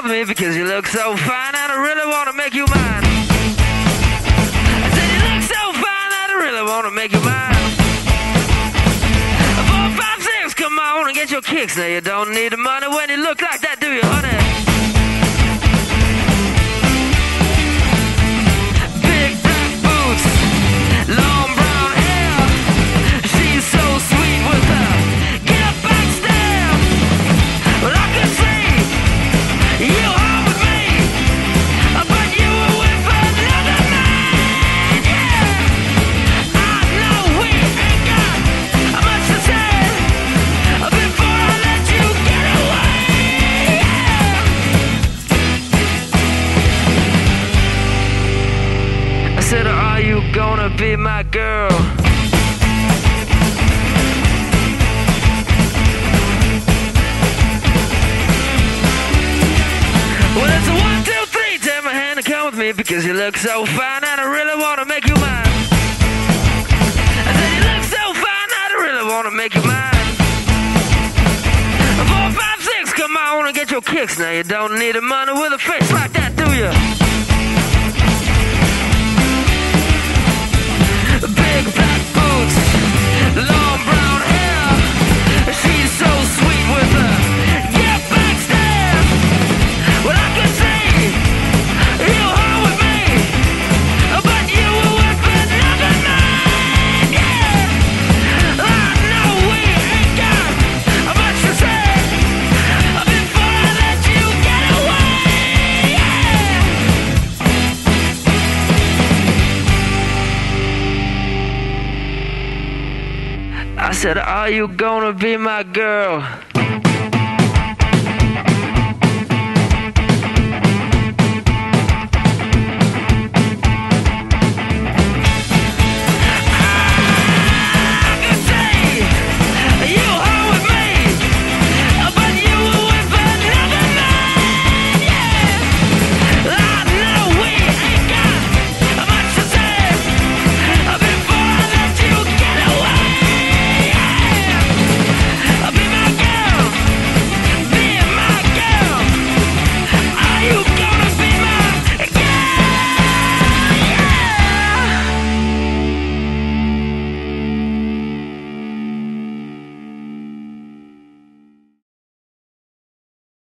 with me because you look so fine and I really wanna make you mine. I said you look so fine and I really wanna make you mine. 4, 5, 6, come on and get your kicks. Now you don't need the money when you look like that, do you, honey? Big black boots, long brown hair. She's so sweet with her get up back stare. Well, I can see you home with me, but you were with another man, yeah. I know we ain't got much to say before I let you get away, yeah. I said, are you gonna be my girl? Well, it's a 1, 2, 3, take my hand and come with me because you look so fine and I really wanna make you mine. I said you look so fine and I really wanna make you mine. 4, 5, 6, come on and get your kicks. Now you don't need the money with a face like that, do you? Big black boots, long brown hair. She's so sweet with her get back stare. Well, I can see you home with me, but you were with another man, yeah. I know we ain't got much to say before I let you get away, yeah. I said, are you gonna be my girl?